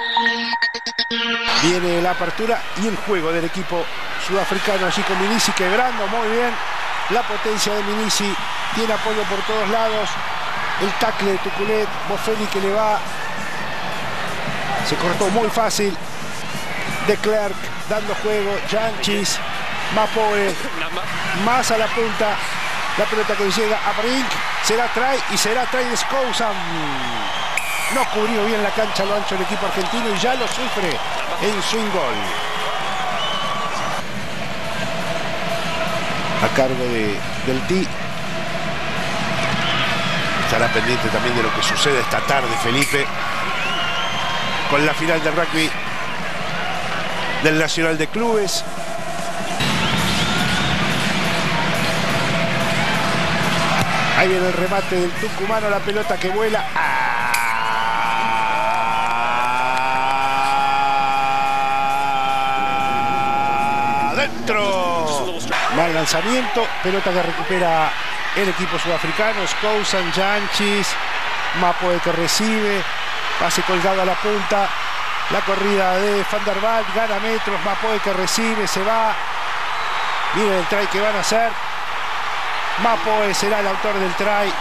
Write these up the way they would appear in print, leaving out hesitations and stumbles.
Viene la apertura y el juego del equipo sudafricano allí con Minisi quebrando muy bien la potencia de Minisi. Tiene apoyo por todos lados. El tackle de Tuculet, Boffelli que le va. Se cortó muy fácil. De Klerk dando juego. Jantjies, Mapoe, más a la punta. La pelota que llega a Brink. Será try y será try de Schouten. No cubrió bien la cancha a lo ancho el equipo argentino y ya lo sufre en swing goal. A cargo del T. Estará pendiente también de lo que sucede esta tarde, Felipe, con la final del rugby del Nacional de Clubes. Ahí viene el remate del tucumano, la pelota que vuela. ¡Adentro! Mal lanzamiento, pelota que recupera el equipo sudafricano. Schouten, Jantjies, Mapoe que recibe, pase colgado a la punta. La corrida de Van der Waal, gana metros, Mapoe que recibe, se va. Miren el try que van a hacer. Mapoe será el autor del try.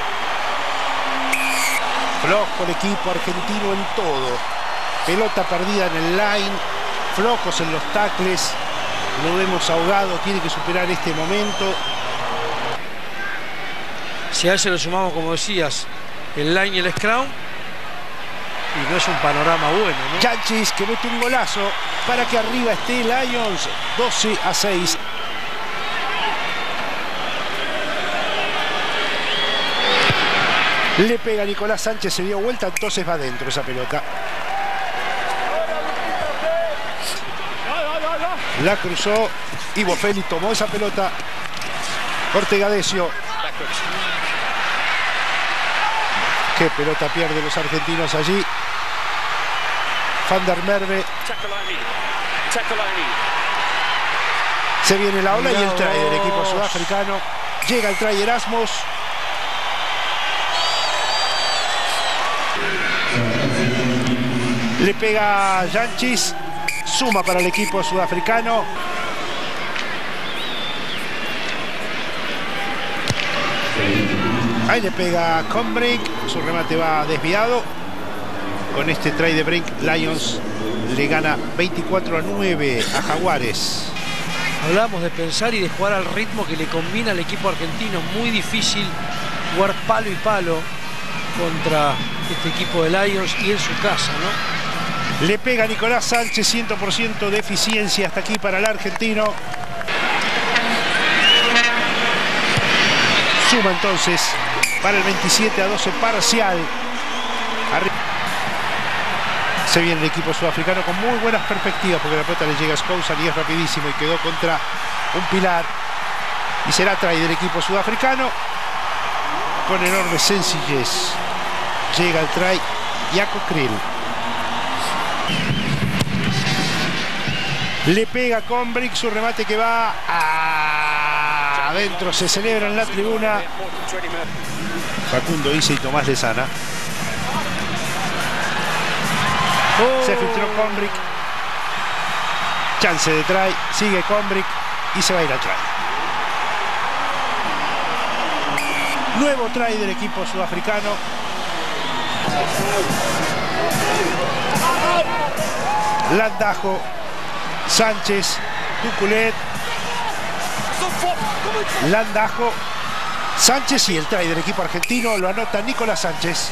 Flojo el equipo argentino en todo. Pelota perdida en el line, flojos en los tackles. Lo vemos ahogado, tiene que superar este momento. Si a eso le sumamos, como decías, el line y el scrum, y no es un panorama bueno, ¿no? Jantjies que mete un golazo para que arriba esté Lions, 12-6. Le pega a Nicolás Sánchez, se dio vuelta, entonces va adentro esa pelota. La cruzó y Boffelli tomó esa pelota. Ortega Decio. Qué pelota pierden los argentinos allí. Van der Merwe. Se viene la ola y el try del equipo sudafricano. Llega el try Erasmus. Le pega a Jantjies. Suma para el equipo sudafricano. Ahí le pega a Combrink. Su remate va desviado. Con este try de Brink, Lions le gana 24-9 a Jaguares. Hablamos de pensar y de jugar al ritmo que le combina al equipo argentino. Muy difícil jugar palo y palo contra este equipo de Lions y en su casa, ¿no? Le pega Nicolás Sánchez, 100% de eficiencia hasta aquí para el argentino. Suma entonces para el 27-12 parcial. Se viene el equipo sudafricano con muy buenas perspectivas porque la pelota le llega a Schouten y es rapidísimo y quedó contra un pilar. Y será try del equipo sudafricano con enorme sencillez. Llega el try Jaco Kriel. Le pega Combrink, su remate que va adentro, se celebra en la tribuna. Facundo Isa y Tomás Lezana. Se filtró Combrink. Chance de try, sigue Combrink y se va a ir al try. Nuevo try del equipo sudafricano. Landajo, Sánchez, Tuculet, Landajo, Sánchez y el try del equipo argentino lo anota Nicolás Sánchez.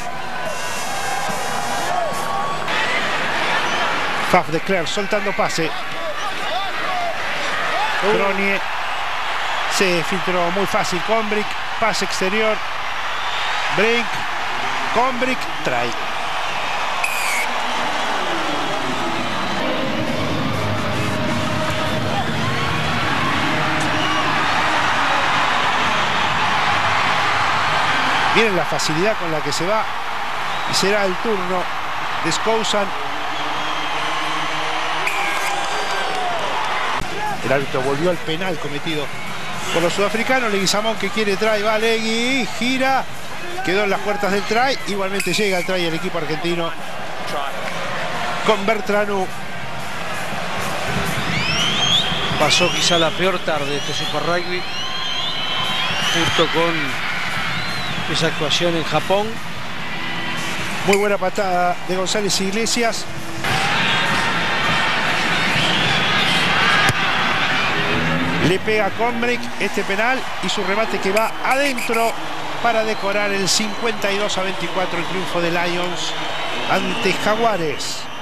Faf de Klerk soltando pase. Gronie se filtró muy fácil. Combrink, pase exterior. Brink, Combrink, try. Miren la facilidad con la que se va y será el turno de Schouten. El árbitro volvió al penal cometido por los sudafricanos. Leguizamón que quiere try, va Legui, gira, quedó en las puertas del try. Igualmente llega el try el equipo argentino. con Bertranu. Pasó quizá la peor tarde de este Super Rugby, junto con esa actuación en Japón. Muy buena patada de González Iglesias. Le pega a Combrick este penal y su remate que va adentro para decorar el 52-24, el triunfo de Lions ante Jaguares.